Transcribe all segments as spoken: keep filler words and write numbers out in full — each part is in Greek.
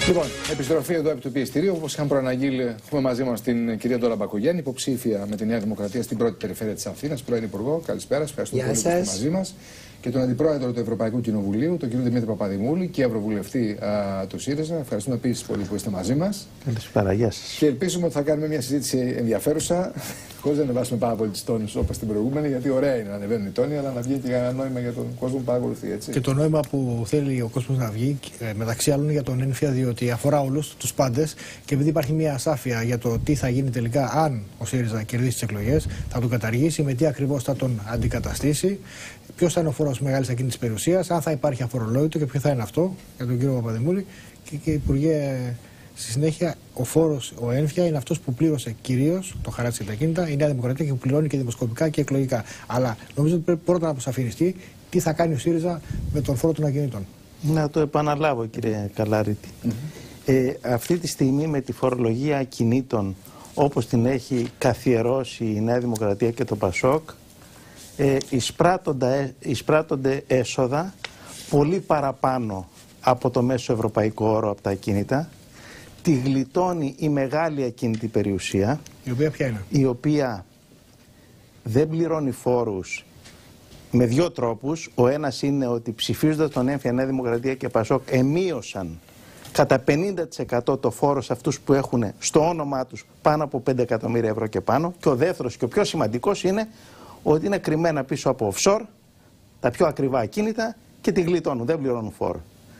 Λοιπόν, επιστροφή εδώ επί του πιεστηρίου. Όπως είχαμε προαναγγείλει, έχουμε μαζί μας την κυρία Ντόρα Μπακογιάννη, υποψήφια με τη Νέα Δημοκρατία στην πρώτη περιφέρεια της Αθήνας, πρώην Υπουργό. Καλησπέρα, ευχαριστούμε πολύ που είστε μαζί μας. Και τον Αντιπρόεδρο του Ευρωπαϊκού Κοινοβουλίου, τον κύριο Δημήτρη Παπαδημούλη, και Ευρωβουλευτή α, του ΣΥΡΙΖΑ. Ευχαριστούμε επίσης πολύ που είστε μαζί μας. Καλησπέρα, γεια σας. Και ελπίζουμε ότι θα κάνουμε μια συζήτηση ενδιαφέρουσα, χωρίς να ανεβάσουμε πάρα πολύ τους τόνους όπως την προηγούμενη, γιατί ωραία είναι να ανεβαίνουν οι τόνοι, αλλά να βγει και ένα νόημα για τον κόσμο που παρακολουθεί. Έτσι. Και το νόημα που θέλει ο κόσμος να βγει, μεταξύ άλλων για τον έμφυα, διότι αφορά όλους τους πάντες και επειδή υπάρχει μια ασάφεια για το τι θα γίνει τελικά αν ο ΣΥΡΙΖΑ κερδίσει τις εκλογές, θα τον καταργήσει, με τι ακριβώς θα τον αντικαταστήσει, ποιος θα είναι ο φόρος μεγάλης ακίνητης περιουσίας, αν θα υπάρχει αφορολόγητο και ποιο θα είναι αυτό για τον κύριο Παπαδημούλη. Και, και Υπουργέ, στη συνέχεια, ο φόρος, ο έμφυα, είναι αυτός που πλήρωσε κυρίως το χαράτσι για τα ακίνητα, η Νέα Δημοκρατία, και που πληρώνει και δημοσκοπικά και εκλογικά. Αλλά νομίζω ότι πρέπει πρώτα να αποσαφινιστεί τι θα κάνει ο ΣΥΡΙΖΑ με τον φόρο των ακινήτων. Να το επαναλάβω, κύριε Καλαρίτη. Mm-hmm. ε, αυτή τη στιγμή με τη φορολογία ακινήτων, όπως την έχει καθιερώσει η Νέα Δημοκρατία και το ΠΑΣΟΚ, ε, εισπράττονται, εισπράττονται έσοδα πολύ παραπάνω από το μέσο ευρωπαϊκό όρο από τα ακίνητα. Τη γλιτώνει η μεγάλη ακίνητη περιουσία, η οποία ποια είναι? Η οποία δεν πληρώνει φόρους με δύο τρόπους. Ο ένας είναι ότι ψηφίζοντας τον έμφυα, Νέα Δημοκρατία και ΠΑΣΟΚ εμείωσαν κατά πενήντα τοις εκατό το φόρο σε αυτούς που έχουν στο όνομά τους πάνω από πέντε εκατομμύρια ευρώ και πάνω. Και ο δεύτερος και ο πιο σημαντικός είναι ότι είναι κρυμμένα πίσω από offshore τα πιο ακριβά ακίνητα και τη γλιτώνουν, δεν πληρώνουν φόρο.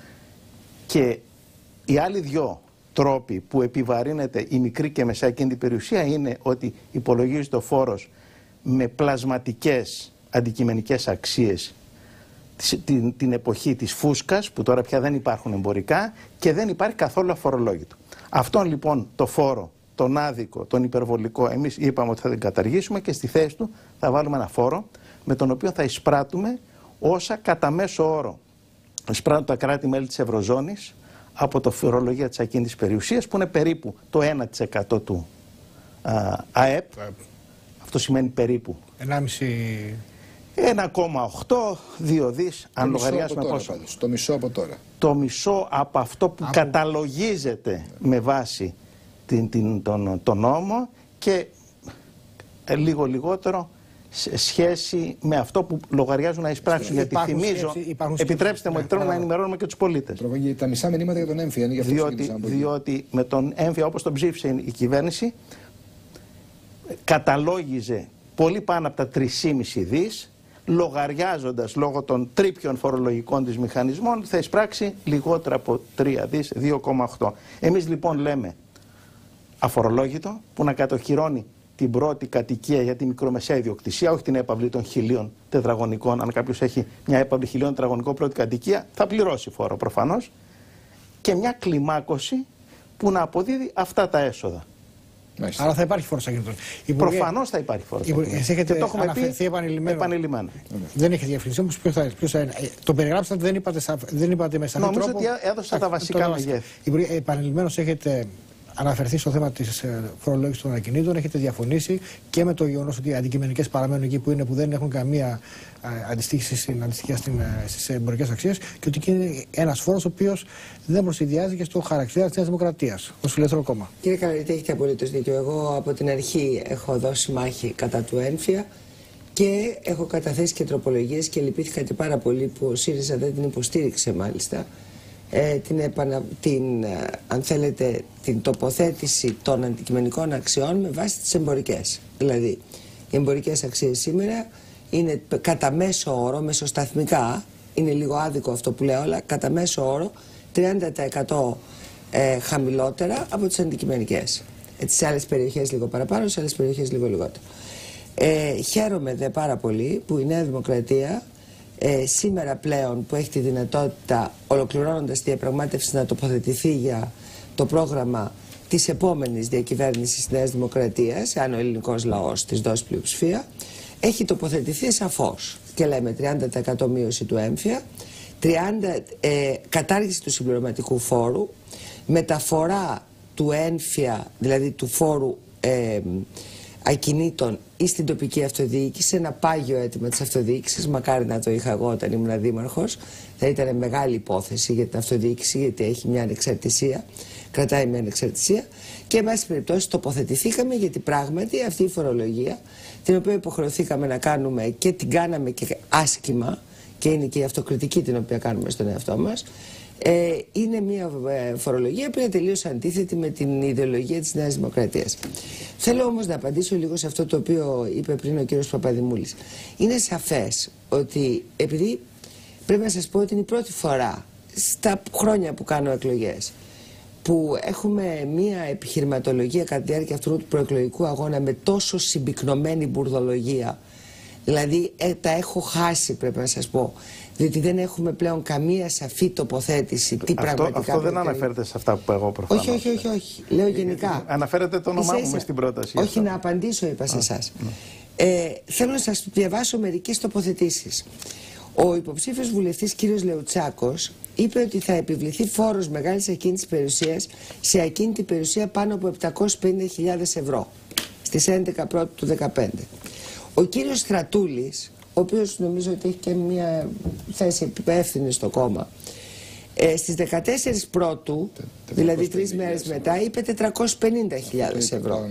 Και οι άλλοι δυο τρόποι που επιβαρύνεται η μικρή και μεσαία ακίνητη περιουσία είναι ότι υπολογίζεται ο φόρος με πλασματικές αντικειμενικές αξίες την, την εποχή της φούσκας, που τώρα πια δεν υπάρχουν εμπορικά και δεν υπάρχει καθόλου αφορολόγητο. Αυτόν λοιπόν το φόρο, τον άδικο, τον υπερβολικό, εμείς είπαμε ότι θα την καταργήσουμε και στη θέση του θα βάλουμε ένα φόρο με τον οποίο θα εισπράττουμε όσα κατά μέσο όρο εισπράττουν τα κράτη-μέλη της Ευρωζώνης από το φορολογία της ακίνητης περιουσίας, που είναι περίπου το ένα τοις εκατό του α, ΑΕΠ. Αυτό σημαίνει περίπου ένα κόμμα οκτώ δύο δις, αν λογαριάσουμε πόσο. Πάντως, το μισό από τώρα. Το μισό από αυτό που από... καταλογίζεται με βάση την, την, τον, τον νόμο και ε, λίγο λιγότερο σε σχέση με αυτό που λογαριάζουν να εισπράξουν. Γιατί θυμίζω, σκέψη, επιτρέψτε μου, επιτρέπω να ενημερώνουμε και τους πολίτες. Τα μισά μηνύματα για τον έμφυα είναι για αυτό. Διότι, διότι με τον έμφυα, όπως τον ψήφισε η κυβέρνηση, καταλόγιζε πολύ πάνω από τα τρία κόμμα πέντε δις, λογαριάζοντας λόγω των τρίπιων φορολογικών της μηχανισμών θα εισπράξει λιγότερα από τρία δις, δύο κόμμα οκτώ. Εμείς λοιπόν λέμε αφορολόγητο που να κατοχυρώνει την πρώτη κατοικία για τη μικρομεσαία ιδιοκτησία, όχι την έπαυλη των χιλίων τετραγωνικών. Αν κάποιος έχει μια έπαυλη χιλίων τετραγωνικών πρώτη κατοικία, θα πληρώσει φόρο προφανώς. Και μια κλιμάκωση που να αποδίδει αυτά τα έσοδα. Μάλιστα. Άρα θα υπάρχει φόρος ακινήτων. Προφανώς θα υπάρχει φόρος ακινήτων. Εσείς έχετε το αναφερθεί επανειλημμένα. επανειλημμένα. Δεν έχετε διαφημίσει όμως ποιος θα, ποιος θα είναι. Το περιγράψατε, δεν είπατε, δεν είπατε με σαφή τρόπο. Νομίζω ότι έδωσα τα βασικά μεγέθη. Υπουργέ, επανειλημμένως έχετε αναφερθεί στο θέμα της φορολόγησης των ακινήτων, έχετε διαφωνήσει και με το γεγονός ότι οι αντικειμενικές παραμένουν εκεί που είναι, που δεν έχουν καμία αντιστοίχηση στην, στις εμπορικές αξίες, και ότι είναι ένας φόρος ο οποίος δεν προσυδειάζει και στο χαρακτήρα της Νέας Δημοκρατίας, ως φιλελεύθερο κόμμα. Κύριε Καλαρίτη, έχετε απολύτως δίκιο. Εγώ από την αρχή έχω δώσει μάχη κατά του έμφυα και έχω καταθέσει και τροπολογίες και λυπήθηκα και πάρα πολύ που ο ΣΥΡΙΖΑ δεν την υποστήριξε μάλιστα. Ε, την, επανα... την, αν θέλετε, την τοποθέτηση των αντικειμενικών αξιών με βάση τις εμπορικές. Δηλαδή, οι εμπορικές αξίες σήμερα είναι κατά μέσο όρο, μεσοσταθμικά, είναι λίγο άδικο αυτό που λέω, αλλά κατά μέσο όρο τριάντα τοις εκατό ε, χαμηλότερα από τις αντικειμενικές. Ε, σε άλλες περιοχές λίγο παραπάνω, σε άλλες περιοχές λίγο λιγότερο. Ε, χαίρομαι δε πάρα πολύ που η Νέα Δημοκρατία Ε, σήμερα πλέον που έχει τη δυνατότητα, ολοκληρώνοντας τη διαπραγμάτευση, να τοποθετηθεί για το πρόγραμμα της επόμενης διακυβέρνησης της Νέας Δημοκρατίας, αν ο ελληνικός λαός της δώσει πλειοψηφία, έχει τοποθετηθεί σαφώς και λέμε τριάντα τοις εκατό μείωση του έμφυα, τριάντα, ε, κατάργηση του συμπληρωματικού φόρου, μεταφορά του έμφυα, δηλαδή του φόρου ε, ακινήτων ή στην τοπική αυτοδιοίκηση, ένα πάγιο αίτημα της αυτοδιοίκησης. Μακάρι να το είχα εγώ όταν ήμουν δήμαρχος. Θα ήταν μεγάλη υπόθεση για την αυτοδιοίκηση, γιατί έχει μια ανεξαρτησία, κρατάει μια ανεξαρτησία. Και εν πάση περιπτώσει τοποθετηθήκαμε, γιατί πράγματι αυτή η φορολογία, την οποία υποχρεωθήκαμε να κάνουμε και την κάναμε και άσχημα, και είναι και η αυτοκριτική την οποία κάνουμε στον εαυτό μας, ε, είναι μια φορολογία που είναι τελείως αντίθετη με την ιδεολογία της Νέας Δημοκρατίας. Θέλω όμως να απαντήσω λίγο σε αυτό το οποίο είπε πριν ο κύριος Παπαδημούλης. Είναι σαφές ότι, επειδή πρέπει να σας πω ότι είναι η πρώτη φορά στα χρόνια που κάνω εκλογές που έχουμε μια επιχειρηματολογία κατά τη διάρκεια αυτού του προεκλογικού αγώνα με τόσο συμπυκνωμένη μπουρδολογία. Δηλαδή ε, τα έχω χάσει, πρέπει να σας πω, διότι δεν έχουμε πλέον καμία σαφή τοποθέτηση τι αυτό, πραγματικά αυτό δεν αναφέρεται σε αυτά που εγώ προφανώς. Όχι, όχι, όχι, όχι. Λέω γενικά. Αναφέρεται το όνομά μου στην πρόταση. Όχι, να απαντήσω, είπα σε εσάς. Ε, θέλω να σας διαβάσω μερικές τοποθετήσεις. Ο υποψήφιος βουλευτής κ. Λεουτσάκος είπε ότι θα επιβληθεί φόρος μεγάλης ακίνητης περιουσίας σε ακίνητη περιουσία πάνω από επτακόσιες πενήντα χιλιάδες ευρώ στις έντεκα πρώτου του δύο χιλιάδες δεκαπέντε. Ο κύριος Στρατούλης, ο οποίος νομίζω ότι έχει και μια θέση υπεύθυνη στο κόμμα, ε, στις δεκατέσσερις πρώτου, δηλαδή τρεις μέρες μετά, είπε τετρακόσιες πενήντα χιλιάδες ευρώ.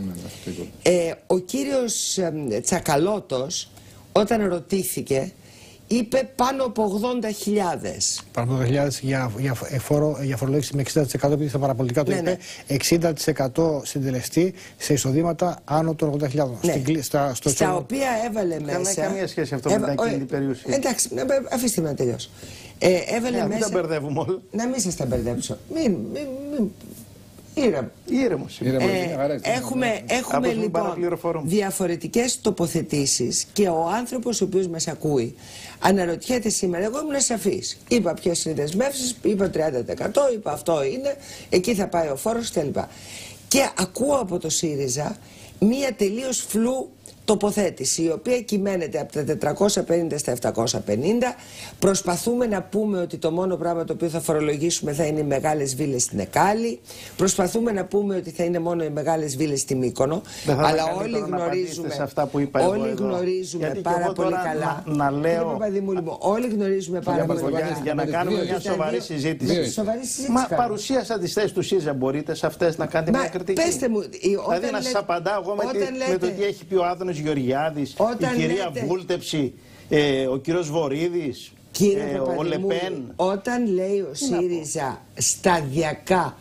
Ε, ο κύριος ε, Τσακαλώτος, όταν ρωτήθηκε, είπε πάνω από ογδόντα χιλιάδες. Πάνω από ογδόντα χιλιάδες για, για, φόρο, για φορολόγηση με εξήντα τοις εκατό, επειδή στα παραπολιτικά το ναι, είπε, ναι. εξήντα τοις εκατό συντελεστή σε εισοδήματα άνω των ογδόντα χιλιάδων. Ναι. Στην, στα, στο στα οποία έβαλε μέσα. Δεν έχει καμία σχέση αυτό Έβα... με την ακίνητη περιουσία. Εντάξει, αφήστε με να τελειώσω. Ε, έβαλε ναι, μέσα. Μην τα μπερδεύουμε όλα. Να μην σας τα μπερδέψω. Μην. μην, μην... Ήρεμο. Ήρεμος. Ε, έχουμε έχουμε λοιπόν διαφορετικές τοποθετήσεις και ο άνθρωπος ο οποίος μας ακούει αναρωτιέται σήμερα. Εγώ ήμουν σαφής. Είπα ποιες είναι οι δεσμεύσεις, είπα τριάντα τοις εκατό, είπα αυτό είναι, εκεί θα πάει ο φόρος κτλ. Και ακούω από το ΣΥΡΙΖΑ μία τελείως φλού τοποθέτηση, η οποία κυμαίνεται από τα τετρακόσια πενήντα στα επτακόσια πενήντα. Προσπαθούμε να πούμε ότι το μόνο πράγμα το οποίο θα φορολογήσουμε θα είναι οι μεγάλες βίλες στην Εκάλη. Προσπαθούμε να πούμε ότι θα είναι μόνο οι μεγάλες βίλες στη Μύκονο. Αλλά όλοι γνωρίζουμε, αυτά που είπα όλοι εγώ γνωρίζουμε εδώ. πάρα πολύ καλά. Να, να λέω. Μου, όλοι γνωρίζουμε πάρα πολύ καλά. Για να κάνουμε μια σοβαρή συζήτηση. Μα παρουσίασα τις θέσεις του ΣΥΡΙΖΑ. Μπορείτε σε αυτές να κάνετε μια κριτική. Πέστε μου, δηλαδή να σας απαντάω εγώ με το τι έχει πει ο Άδωνης Γεωργιάδης, η κυρία λέτε... Βούλτεψη, ε, ο κύριος Βορίδης, κύριε ε, ο Λεπέν. Όταν λέει ο ΣΥΡΙΖΑ σταδιακά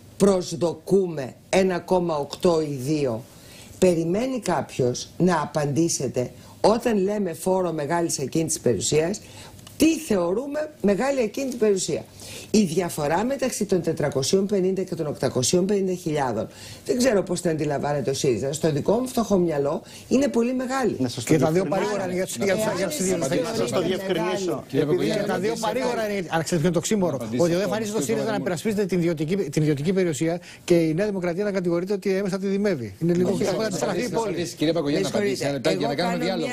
προσδοκούμε ένα κόμμα οκτώ ή δύο, περιμένει κάποιος να απαντήσετε όταν λέμε φόρο μεγάλης ακίνητης περιουσίας, τι θεωρούμε μεγάλη ακίνητη περιουσία. Η διαφορά μεταξύ των τετρακοσίων πενήντα και των οκτακοσίων πενήντα χιλιάδων, δεν ξέρω πώς την αντιλαμβάνεται ο ΣΥΡΙΖΑ, στο δικό μου φτωχό μυαλό είναι πολύ μεγάλη. Να σας και τα δύο παρήγορα είναι για τους ίδιους. Να σας το διευκρινίσω. Και τα δύο παρήγορα είναι, αν ξέρετε ποιο είναι το ξύμορο, ότι δεν εμφανίζεται το ΣΥΡΙΖΑ να υπερασπίζεται την ιδιωτική περιουσία και η Νέα Δημοκρατία να κατηγορείται ότι έμεσα τη δημεύει. Είναι λίγο Κύριε Πακογιάννη, να απαντήσετε για να κάνουμε διάλογο.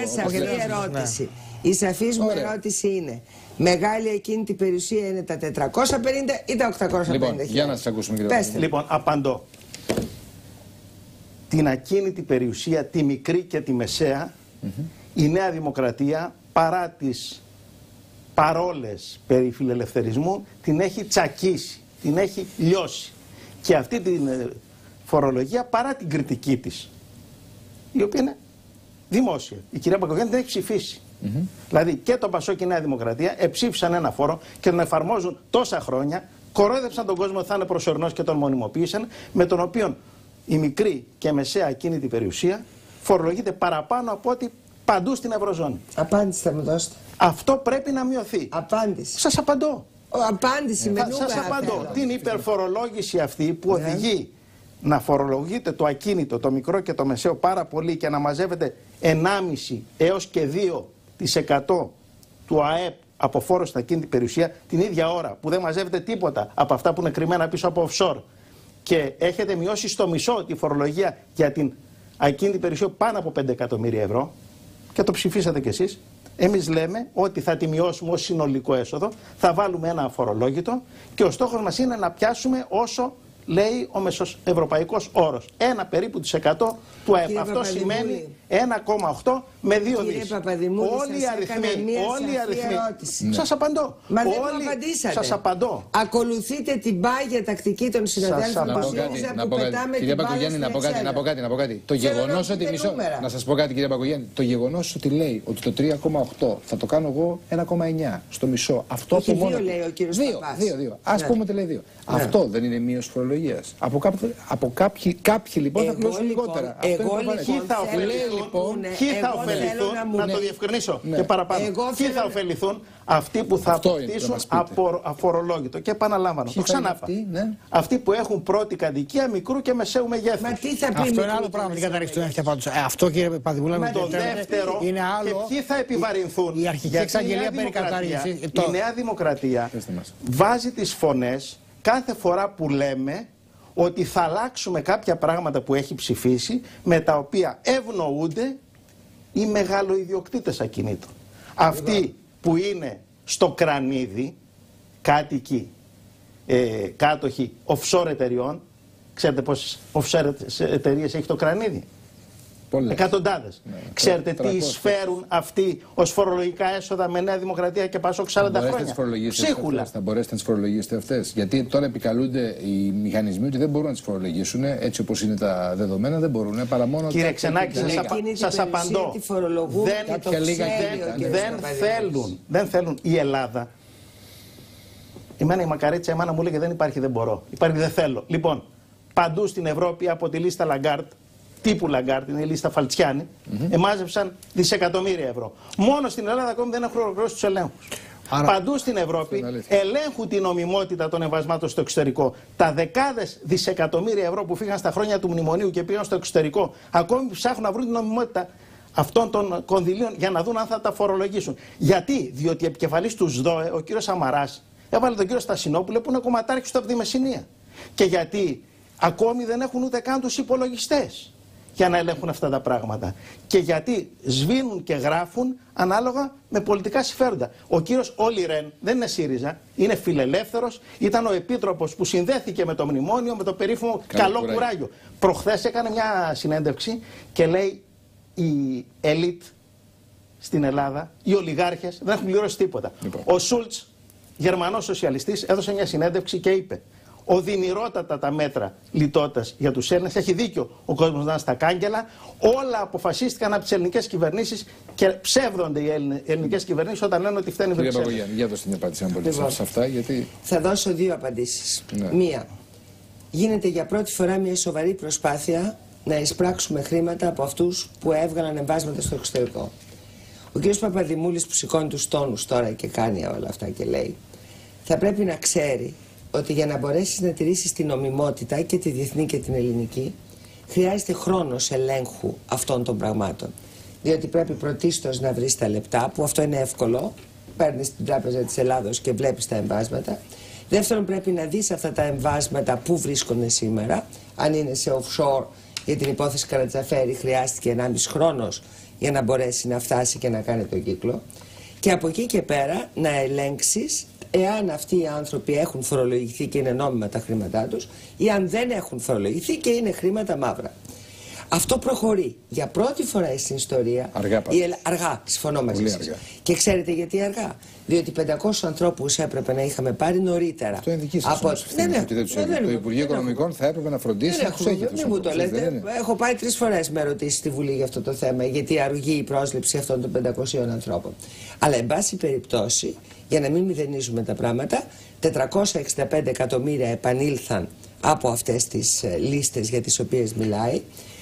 Η σαφής μου ερώτηση είναι: μεγάλη ακίνητη περιουσία είναι τα τετρακόσια πενήντα ή τα οκτακόσια πενήντα λοιπόν, για να σας ακούσουμε, κύριε Πέστε. Λοιπόν, απαντώ. Την ακίνητη περιουσία, τη μικρή και τη μεσαία, mm-hmm. η Νέα Δημοκρατία, παρά τις παρόλες περί φιλελευθερισμού, την έχει τσακίσει, την έχει λιώσει. Και αυτή την φορολογία, παρά την κριτική της, η οποία είναι δημόσια. Η κυρία Πακογιάννη την έχει ψηφίσει. Mm-hmm. Δηλαδή και το Πασόκ και η Νέα Δημοκρατία εψήφισαν ένα φόρο και τον εφαρμόζουν τόσα χρόνια, κορόιδεψαν τον κόσμο ότι θα είναι προσωρινός και τον μονιμοποίησαν, με τον οποίο η μικρή και μεσαία ακίνητη περιουσία φορολογείται παραπάνω από ό,τι παντού στην Ευρωζώνη. Απάντηση θα μου δώσετε. Αυτό πρέπει να μειωθεί. Απάντηση. Σας απαντώ. Ο, απάντηση με νούμερα. Σας απαντώ. Την υπερφορολόγηση αυτή που ναι. οδηγεί να φορολογείται το ακίνητο, το μικρό και το μεσαίο πάρα πολύ και να μαζεύεται ενάμιση έως και δύο τοις εκατό του ΑΕΠ από φόρο στην ακίνητη περιουσία την ίδια ώρα που δεν μαζεύεται τίποτα από αυτά που είναι κρυμμένα πίσω από offshore και έχετε μειώσει στο μισό τη φορολογία για την ακίνητη περιουσία πάνω από πέντε εκατομμύρια ευρώ και το ψηφίσατε κι εσείς. Εμείς λέμε ότι θα τη μειώσουμε ως συνολικό έσοδο, θα βάλουμε ένα αφορολόγητο και ο στόχος μας είναι να πιάσουμε όσο λέει ο μεσοευρωπαϊκός όρος. Ένα περίπου της εκατό του ΑΕΠ. Αυτό σημαίνει ένα κόμμα οκτώ με δύο δις. Όλοι οι αριθμοί, όλοι οι αριθμοί. Σας απαντώ. Μα δεν μου απαντήσατε. Σας απαντώ. Ακολουθείτε την πάγια τακτική των συναδέλφων του ΣΥΡΙΖΑ που πετάμε την μπάλα στην να πω κάτι, να πω κάτι, να πω κάτι. Το γεγονός ότι μισό, να σας πω κάτι, κύριε Μπακογιάννη, το γεγονός ότι λέει ότι το τρία κόμμα οκτώ θα το κάνω εγώ ένα κόμμα εννιά στο μισό. Αυτό από μόνο. Δύο λέει ο κύριος δύο, δύο, δύο. Ας ναι. πούμε ότι λέει δύο. Ναι. Αυτό δεν είναι μείωση φορολογίας. Από, κάποιοι, από κάποιοι, κάποιοι λοιπόν θα πληρώσουν λιγότερα. Εγώ λοιπόν ποιοι θα ωφεληθούν, ποιοι θα ωφεληθούν, να το διευκρινίσω και παραπάνω. Ποιοι θα ωφεληθούν, αυτοί που θα αποκτήσουν αφορολόγητο. Και επαναλάμβανο, το ξανάπα. Αυτοί που έχουν πρώτη κατοικία μικρού και μεσαίου μεγέθους. Μα τι θα πει αυτό είναι άλλο πράγμα, την καταρρίφωση του ένφια πάντως. Αυτό, κύριε Παπαδημούλα, το δεύτερο είναι άλλο. Και ποιοι θα επιβαρυνθούν. Η αρχική εξαγγελία περί καταρρίφωσης. Η Νέα Δημοκρατία βάζει τις φωνές κάθε φορά που λέμε ότι θα αλλάξουμε κάποια πράγματα που έχει ψηφίσει, με τα οποία ευνοούνται οι μεγαλοειδιοκτήτες ακινήτων. Αυτοί που είναι στο κρανίδι, κάτοικοι, ε, κάτοχοι offshore εταιριών, ξέρετε πόσες offshore εταιρείες έχει το κρανίδι? Εκατοντάδες. Ναι, ξέρετε τι εισφέρουν αυτοί ως φορολογικά έσοδα με Νέα Δημοκρατία και Πασόκ σαράντα χρόνια? Ψίχουλα. Θα μπορέσετε να τις φορολογήσετε αυτές. Γιατί τώρα επικαλούνται οι μηχανισμοί ότι δεν μπορούν να τις φορολογήσουν έτσι όπως είναι τα δεδομένα, δεν μπορούν παρά μόνο. Κύριε Ξενάκη, σας απαντώ. Δεν, δεν, δεν, θέλουν, δεν θέλουν η Ελλάδα. Εμένα η Μακαρίτσα, εμένα μου λέει δεν υπάρχει, δεν μπορώ. Υπάρχει, δεν θέλω. Λοιπόν, παντού στην Ευρώπη από τη λίστα Λαγκάρτ, τύπου Λαγκάρτ, είναι η λίστα Φαλτσιάνη, mm-hmm. εμάζεψαν δισεκατομμύρια ευρώ. Μόνο στην Ελλάδα ακόμη δεν έχουν ολοκληρώσει τους ελέγχους. Άρα... Παντού στην Ευρώπη ελέγχουν την νομιμότητα των εμβασμάτων στο εξωτερικό. Τα δεκάδες δισεκατομμύρια ευρώ που φύγαν στα χρόνια του μνημονίου και πήγαν στο εξωτερικό, ακόμη ψάχνουν να βρουν την νομιμότητα αυτών των κονδυλίων για να δουν αν θα τα φορολογήσουν. Γιατί? Διότι επικεφαλής του ΣΔΟΕ, ο κύριος Σαμαράς, έβαλε τον κύριο Στασινόπουλο που είναι κομματάρχης του από τη Μεσσηνία. Και γιατί ακόμη δεν έχουν ούτε καν τους υπολογιστές για να ελέγχουν αυτά τα πράγματα. Και γιατί σβήνουν και γράφουν ανάλογα με πολιτικά συμφέροντα. Ο κύριος Όλι Ρεν δεν είναι ΣΥΡΙΖΑ, είναι φιλελεύθερος, ήταν ο επίτροπος που συνδέθηκε με το μνημόνιο, με το περίφημο καλό, καλό κουράγιο. κουράγιο. Προχθές έκανε μια συνέντευξη και λέει η ελίτ στην Ελλάδα, οι ολιγάρχες δεν έχουν πληρώσει τίποτα. Λοιπόν. Ο Σούλτς, Γερμανός σοσιαλιστής, έδωσε μια συνέντευξη και είπε: οδυνηρότατα τα μέτρα λιτότητας για τους Έλληνες. Έχει δίκιο ο κόσμος να είναι στα κάγκελα. Όλα αποφασίστηκαν από τις ελληνικές κυβερνήσεις και ψεύδονται οι ελληνικές κυβερνήσεις όταν λένε ότι φταίνει η Βρυξέλλες. Κύριε Παπαγιάννη, για δώστε την απάντηση αν μπορείτε σε αυτά. Γιατί... Θα δώσω δύο απαντήσεις. Ναι. Μία. Γίνεται για πρώτη φορά μια σοβαρή προσπάθεια να εισπράξουμε χρήματα από αυτούς που έβγαλαν εμβάσματα στο εξωτερικό. Ο κ. Παπαδημούλης που σηκώνει τους τόνους τώρα και κάνει όλα αυτά και λέει, θα πρέπει να ξέρει ότι για να μπορέσεις να τηρήσεις την νομιμότητα και τη διεθνή και την ελληνική, χρειάζεται χρόνος ελέγχου αυτών των πραγμάτων. Διότι πρέπει πρωτίστως να βρεις τα λεπτά, που αυτό είναι εύκολο, παίρνεις την Τράπεζα της Ελλάδος και βλέπεις τα εμβάσματα. Δεύτερον, πρέπει να δεις αυτά τα εμβάσματα που βρίσκονται σήμερα, αν είναι σε offshore. Για την υπόθεση Καρατζαφέρη χρειάστηκε ενάμιση χρόνος για να μπορέσει να φτάσει και να κάνει τον κύκλο. Και από εκεί και πέρα να ελέγξεις εάν αυτοί οι άνθρωποι έχουν φορολογηθεί και είναι νόμιμα τα χρήματά τους ή αν δεν έχουν φορολογηθεί και είναι χρήματα μαύρα. Αυτό προχωρεί για πρώτη φορά στην ιστορία. Αργά, η Ελ... αργά, συμφωνώ μαζί σας. Και ξέρετε γιατί αργά? Διότι πεντακόσιους ανθρώπους έπρεπε να είχαμε πάρει νωρίτερα. Αυτό είναι δική σας από... ναι, ναι, ναι, ναι, το Υπουργείο Οικονομικών θα έπρεπε να φροντίσει να τους έχει. Δεν μου το λέτε. Έχω πάει τρεις φορές με ερωτήσεις στη Βουλή για αυτό το θέμα, γιατί αργεί η πρόσληψη αυτών των πεντακοσίων ανθρώπων. Αλλά, εν πάση περιπτώσει, για να μην μηδενίζουμε τα πράγματα, τετρακόσια εξήντα πέντε εκατομμύρια επανήλθαν από αυτές τις λίστες για τις οποίες μιλάει.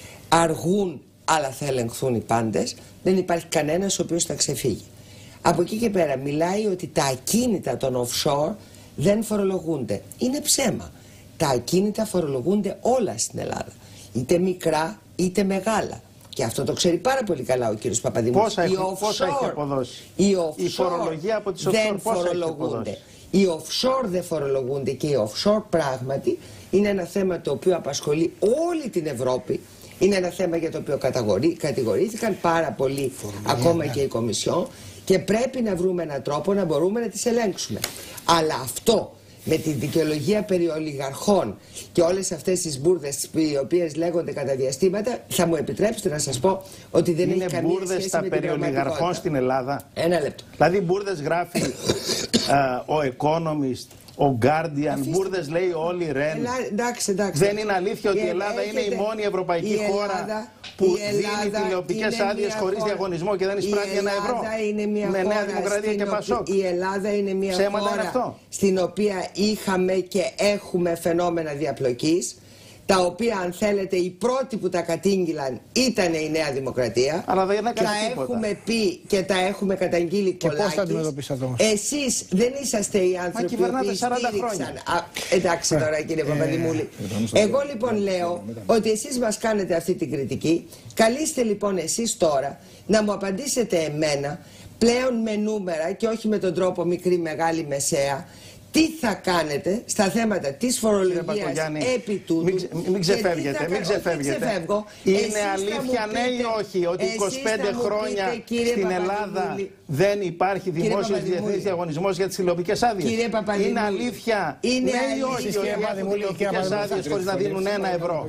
Αργούν, αλλά θα ελεγχθούν οι πάντες. Δεν υπάρχει κανένας ο οποίος θα ξεφύγει. Από εκεί και πέρα μιλάει ότι τα ακίνητα των offshore δεν φορολογούνται. Είναι ψέμα. Τα ακίνητα φορολογούνται όλα στην Ελλάδα. Είτε μικρά είτε μεγάλα. Και αυτό το ξέρει πάρα πολύ καλά ο κύριος Παπαδημούλης. Πόσα, έχει, πόσα έχει αποδώσει. Οι offshore η φορολογία από τις offshore δεν φορολογούνται. Οι offshore δεν φορολογούνται και οι offshore πράγματι είναι ένα θέμα το οποίο απασχολεί όλη την Ευρώπη. Είναι ένα θέμα για το οποίο κατηγορήθηκαν πάρα πολύ ακόμα και η Κομισιόν και πρέπει να βρούμε έναν τρόπο να μπορούμε να τις ελέγξουμε. Αλλά αυτό με τη δικαιολογία περί ολιγαρχών και όλες αυτές τις μπουρδες οι οποίες λέγονται κατά διαστήματα, θα μου επιτρέψετε να σας πω ότι δεν είναι έχει καμία μπουρδες σχέση τα με την περί ολιγαρχών στην Ελλάδα. Ένα λεπτό. Δηλαδή μπουρδες γράφει α, ο Economist, ο Guardian, μπουρδες λέει όλοι οι Ρεν. Εντάξει, εντάξει. Δεν είναι αλήθεια ότι η Ελλάδα έχετε... είναι η μόνη ευρωπαϊκή η χώρα Ελλάδα, που δίνει τηλεοπτικές άδειες χωρίς χώρα... διαγωνισμό και δεν εισπράττει ένα ευρώ. Είναι μια με χώρα Νέα Δημοκρατία και Πασόκ. Η Ελλάδα είναι μια Ψέματα χώρα είναι αυτό. Στην οποία είχαμε και έχουμε φαινόμενα διαπλοκής, τα οποία, αν θέλετε, οι πρώτοι που τα κατήγγυλαν ήταν η Νέα Δημοκρατία. Αλλά δεν έκανε τα τίποτα. Έχουμε πει και τα έχουμε καταγγείλει και πώς τα αντιμετωπίσατε όμως? Εσείς δεν είσαστε οι άνθρωποι που στήριξαν. Α, εντάξει τώρα κύριε Παπαδημούλη. Εγώ λοιπόν λέω ότι εσείς μας κάνετε αυτή την κριτική. Καλείστε λοιπόν εσείς τώρα να μου απαντήσετε εμένα πλέον με νούμερα και όχι με τον τρόπο μικρή, μεγάλη, μεσαία. Τι θα κάνετε στα θέματα της φορολογίας επί τούτου? Μην, μην ξεφεύγετε, μην ξεφεύγετε. Είναι αλήθεια ναι ή όχι ότι είκοσι πέντε χρόνια πείτε, στην Ελλάδα δεν υπάρχει δημόσιος διεθνής διαγωνισμός για τις τηλεοπτικές άδειες? Είναι αλήθεια είναι ναι ή όχι ότι υπάρχουν τηλεοπτικές άδειες χωρίς να δίνουν ένα ευρώ?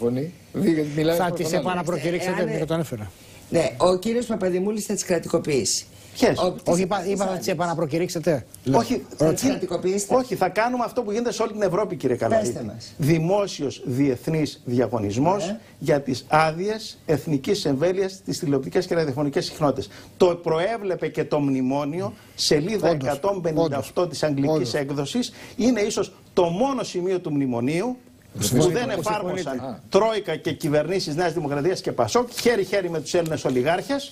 Θα τις επαναπροκηρύξετε και το ανέφερα. Ναι, ο κύριος Παπαδημούλης θα τις κρατικοποιήσει. Όχι, είπα, είπα να τις επαναπροκηρύξετε. Όχι, θα, όχι, θα κάνουμε αυτό που γίνεται σε όλη την Ευρώπη, κύριε Καλαρίτη. Δημόσιος διεθνής διαγωνισμός ναι. για τις άδειες εθνικής εμβέλειας στις τηλεοπτικές και ραδιοφωνικές συχνότητες. Το προέβλεπε και το μνημόνιο, σελίδα όντως, εκατόν πενήντα οκτώ όντως, της αγγλικής όντως. έκδοσης. Είναι ίσως το μόνο σημείο του μνημονίου που δεν εφάρμοσαν Τρόικα και κυβερνήσεις Νέας Δημοκρατίας και Πασόκ, χέρι-χέρι με τους Έλληνες ολιγάρχες,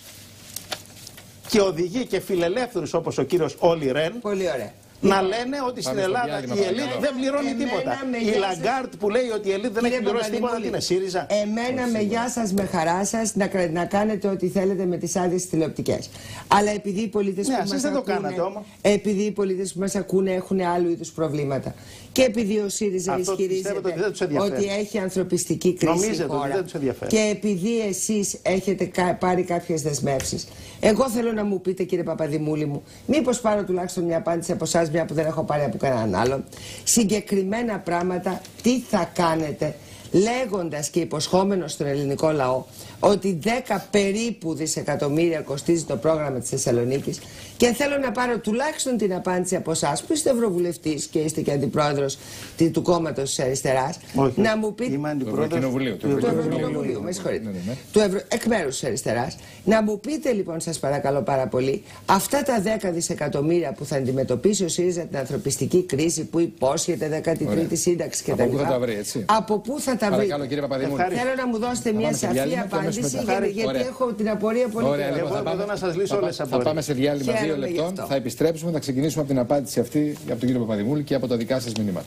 και οδηγεί και φιλελεύθερους όπως ο κύριος Όλι Ρεν να λένε ότι στην Ελλάδα η ελίτ δεν πληρώνει τίποτα. Η Λαγκάρτ που λέει ότι η ελίτ δεν έχει πληρώσει τίποτα, τι είναι, ΣΥΡΙΖΑ? Εμένα με γεια σας, με χαρά σας, να, να κάνετε ό,τι θέλετε με τις άδειες τηλεοπτικές. Αλλά επειδή οι πολίτες ναι, που μας δεν ακούνε, το κάνατε, όμως. επειδή οι πολίτες που μας ακούνε έχουν άλλου είδους προβλήματα και επειδή ο ΣΥΡΙΖΑ αυτό ισχυρίζεται ότι, ότι έχει ανθρωπιστική κρίση η χώρα και επειδή εσείς έχετε πάρει κάποιες δεσμεύσεις, εγώ θέλω να μου πείτε, κύριε Παπαδημούλη μου, μήπως πάρω τουλάχιστον μια απάντηση από εσάς, μια που δεν έχω πάρει από κανέναν άλλον, συγκεκριμένα πράγματα, τι θα κάνετε, λέγοντας και υποσχόμενος στον ελληνικό λαό ότι δέκα περίπου δισεκατομμύρια κοστίζει το πρόγραμμα της Θεσσαλονίκης, και θέλω να πάρω τουλάχιστον την απάντηση από εσάς που είστε ευρωβουλευτής και είστε και αντιπρόεδρος του κόμματος της αριστεράς. Όχι, να μου πείτε. Είμαι αντιπρόεδρος του Ευρωκοινοβουλίου. Του Ευρωκοινοβουλίου, με συγχωρείτε. Ναι, ναι, ναι. Του Ευρω... εκ μέρους της αριστεράς. Να μου πείτε λοιπόν, σας παρακαλώ πάρα πολύ, αυτά τα δέκα δισεκατομμύρια που θα αντιμετωπίσει ο ΣΥΡΙΖΑ την ανθρωπιστική κρίση που υπόσχεται δεκάτη τρίτη σύνταξη κτλ. Από πού θα τα βρει, έτσι? Από πού θα τα βρει? Θέλω να μου δώσετε μια σαφή απάντηση, γιατί έχω την απορία πολύ. Ωραία, εγώ εδώ να σας λύσω όλες τις απορίες. Θα πάμε σε διάλειμμα δύο λεπτών, θα επιστρέψουμε, θα ξεκινήσουμε από την απάντηση αυτή από τον κύριο Παπαδημούλη και από τα δικά σας μηνύματα.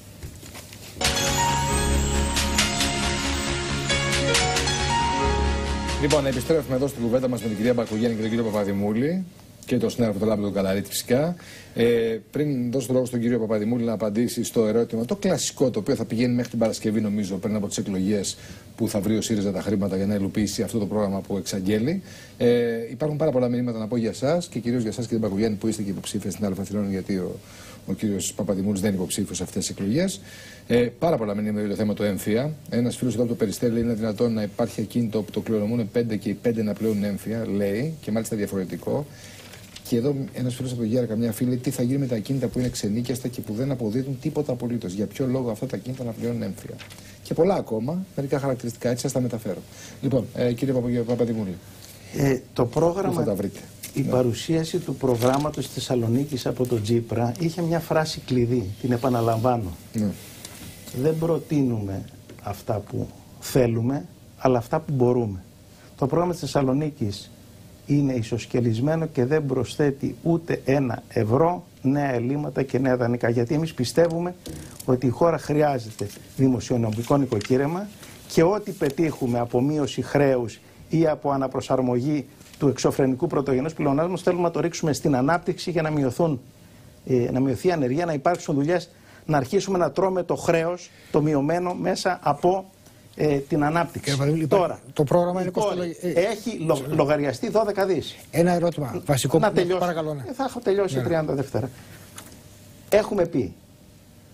Λοιπόν, επιστρέφουμε εδώ στην κουβέντα μας με την κυρία Μπακογιάννη και τον κύριο Παπαδημούλη και τον συνάδελφο τον Λάμπη τον Καλαρίτη φυσικά. Ε, πριν δώσω το λόγο στον κύριο Παπαδημούλη να απαντήσει στο ερώτημα το κλασικό, το οποίο θα πηγαίνει μέχρι την Παρασκευή, νομίζω, πριν από τις εκλογές που θα βρει ο ΣΥΡΙΖΑ τα χρήματα για να υλοποιήσει αυτό το πρόγραμμα που εξαγγέλει. Ε, υπάρχουν πάρα πολλά μηνύματα να πω για εσάς και κυρίως για εσάς και την Μπακογιάννη που είστε και υποψήφια στην ΑΕ, γιατί ο, ο κύριος Παπαδημούλης δεν είναι υποψήφιος σε αυτές τις εκλογές. Ε, πάρα πολλά μηνύματα για το θέμα του έμφυα. Ένας φίλος εδώ από το Περιστέλι, είναι δυνατόν να υπάρχει ακίνητο που το κληρονομούν πέντε και οι πέντε να πλέουν έμφυα, λέει, και μάλιστα διαφορετικό. Και εδώ ένας φίλος από το Γιάρακα, μια φίλη, τι θα γίνει με τα ακίνητα που είναι ξενίκιαστα και που δεν αποδίδουν τίποτα απολύτως. Για ποιο λόγο αυτά τα ακίνητα να πληρώνουν έμφυα? Και πολλά ακόμα, μερικά χαρακτηριστικά, έτσι σας τα μεταφέρω. Λοιπόν, ε, κύριε Παπαδημούλη. Ε, το πρόγραμμα, θα τα βρείτε. Η ναι. παρουσίαση του προγράμματος της Θεσσαλονίκης από τον Τζίπρα είχε μια φράση κλειδί, την επαναλαμβάνω. Ναι. Δεν προτείνουμε αυτά που θέλουμε, αλλά αυτά που μπορούμε. Το πρόγραμμα της Θεσσαλονίκης είναι ισοσκελισμένο και δεν προσθέτει ούτε ένα ευρώ νέα ελλείμματα και νέα δανεικά. Γιατί εμείς πιστεύουμε ότι η χώρα χρειάζεται δημοσιονομικό νοικοκύρεμα και ό,τι πετύχουμε από μείωση χρέους ή από αναπροσαρμογή του εξωφρενικού πρωτογενούς πλεονάσματος θέλουμε να το ρίξουμε στην ανάπτυξη για να, μειωθούν, ε, να μειωθεί η ανεργία, να υπάρξουν δουλειές, να αρχίσουμε να τρώμε το χρέος, το μειωμένο μέσα από ε, την ανάπτυξη. Κύριε, τώρα, το πρόγραμμα είναι κοστολογικό. Έχει λο, λογαριαστεί δώδεκα δις. Ένα ερώτημα βασικό να που τελειώσω. παρακαλώ. Ναι. Θα έχω τελειώσει ναι. τριάντα δεύτερα. Έχουμε πει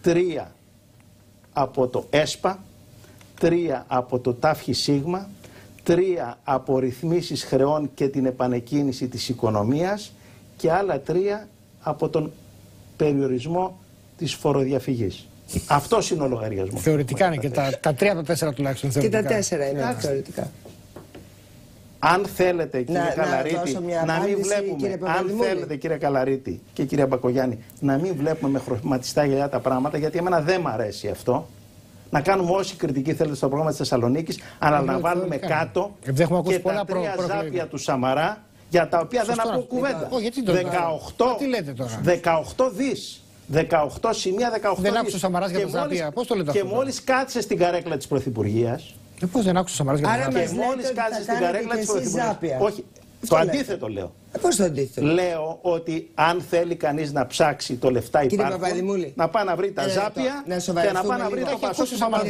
τρία από το ΕΣΠΑ, τρία από το ΤΑΦΧΙ ΣΥΓΜΑ, τρία από ρυθμίσεις χρεών και την επανεκκίνηση της οικονομίας και άλλα τρία από τον περιορισμό της φοροδιαφυγής. Αυτός είναι ο λογαριασμός. Θεωρητικά είναι και τα, τα τρία από τα τέσσερα τουλάχιστον. Θεωρητικά. Και τα τέσσερα είναι yeah. θεωρητικά. Αν θέλετε, κύριε να, Καλαρίτη, να, να μην βλέπουμε, αν θέλετε, κύριε Καλαρίτη και κύριε Μπακογιάννη, να μην βλέπουμε με χρωματιστά γυαλιά τα πράγματα, γιατί εμένα δεν μ' αρέσει αυτό. Να κάνουμε όση κριτική θέλετε στο πρόγραμμα της Θεσσαλονίκης, αλλά να βάλουμε κάτω και τα τρία ζάπια του Σαμαρά, για τα οποία δεν ακούω κουβέντα. δεκαοκτώ δις. δεκαοκτώ σημεία δεκαοκτώ δεν άκουσε ο Σαμαράς για τα ζάπια. Πώς το λέτε αυτό? Και μόλις κάτσε στην καρέκλα της Πρωθυπουργίας. Ε, πώς δεν άκουσε ο Σαμαράς για τα ζάπια? Και μόλις κάτσε στην καρέκλα της Πρωθυπουργίας. Όχι. Το αντίθετο λέω. Ε, πώς το αντίθετο? Λέω ότι αν θέλει κανείς να ψάξει το λεφτά υπάρχουν, να πάει να βρει τα ζάπια και να πάει να βρει το Πασόκ.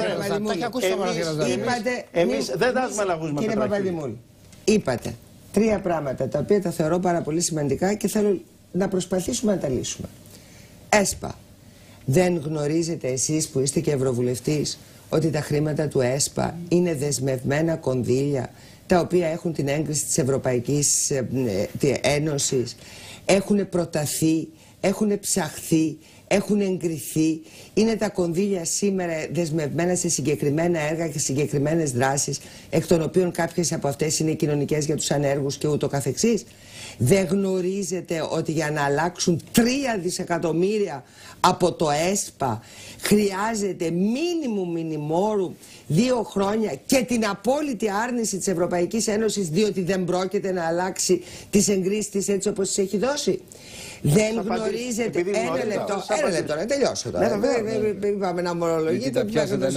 Εμείς δεν τάζουμε λαγούς με Κύριε Παπαδημούλη, είπατε τρία πράγματα τα οποία τα θεωρώ πάρα πολύ σημαντικά και θέλω να προσπαθήσουμε να τα λύσουμε. ΕΣΠΑ. Δεν γνωρίζετε εσείς που είστε και ευρωβουλευτής ότι τα χρήματα του ΕΣΠΑ είναι δεσμευμένα κονδύλια τα οποία έχουν την έγκριση της Ευρωπαϊκής Ένωσης, έχουν προταθεί, έχουν ψαχθεί, έχουν εγκριθεί, είναι τα κονδύλια σήμερα δεσμευμένα σε συγκεκριμένα έργα και συγκεκριμένες δράσεις, εκ των οποίων κάποιες από αυτές είναι κοινωνικές για τους ανέργους και ούτω καθεξής. Δεν γνωρίζετε ότι για να αλλάξουν τρία δισεκατομμύρια από το ΕΣΠΑ χρειάζεται μίνιμου μινιμόρου δύο χρόνια και την απόλυτη άρνηση της Ευρωπαϊκής Ένωσης, διότι δεν πρόκειται να αλλάξει τις εγκρίσεις της έτσι όπως τις έχει δώσει? Δεν γνωρίζετε. Ένα λεπτό, ένα λεπτό, να τελειώσω τώρα. Δεν είπαμε να ομολογείτε.